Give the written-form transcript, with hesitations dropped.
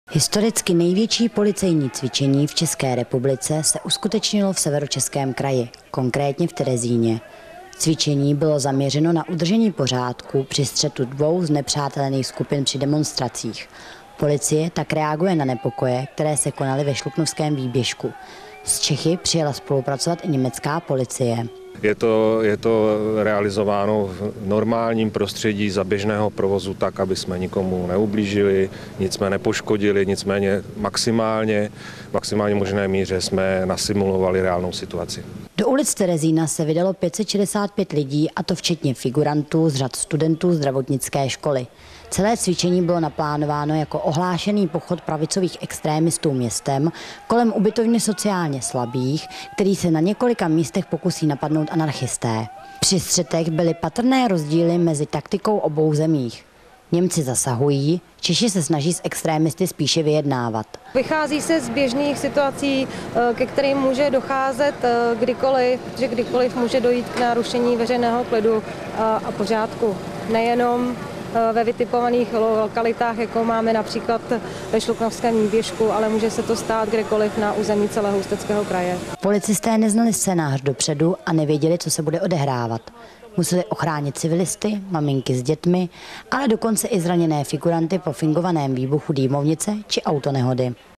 Historicky největší policejní cvičení v České republice se uskutečnilo v Severočeském kraji, konkrétně v Terezíně. Cvičení bylo zaměřeno na udržení pořádku při střetu dvou znepřátelených skupin při demonstracích. Policie tak reaguje na nepokoje, které se konaly ve Šluknovském výběžku. Z Čechy přijela spolupracovat i německá policie. Je to realizováno v normálním prostředí za běžného provozu tak, aby jsme nikomu neublížili, nic jsme nepoškodili, nicméně maximálně možné míře jsme nasimulovali reálnou situaci. Do ulic Terezína se vydalo 565 lidí, a to včetně figurantů z řad studentů zdravotnické školy. Celé cvičení bylo naplánováno jako ohlášený pochod pravicových extrémistů městem kolem ubytovny sociálně slabých, který se na několika místech pokusí napadnout anarchisté. Při střetech byly patrné rozdíly mezi taktikou obou zemích. Němci zasahují, Češi se snaží s extrémisty spíše vyjednávat. Vychází se z běžných situací, ke kterým může docházet kdykoliv, že kdykoliv může dojít k narušení veřejného klidu a pořádku. Nejenom ve vytipovaných lokalitách, jako máme například ve Šluknovském výběžku, ale může se to stát kdekoliv na území celého Ústeckého kraje. Policisté neznali scénář dopředu a nevěděli, co se bude odehrávat. Museli ochránit civilisty, maminky s dětmi, ale dokonce i zraněné figuranty po fingovaném výbuchu dýmovnice či autonehody.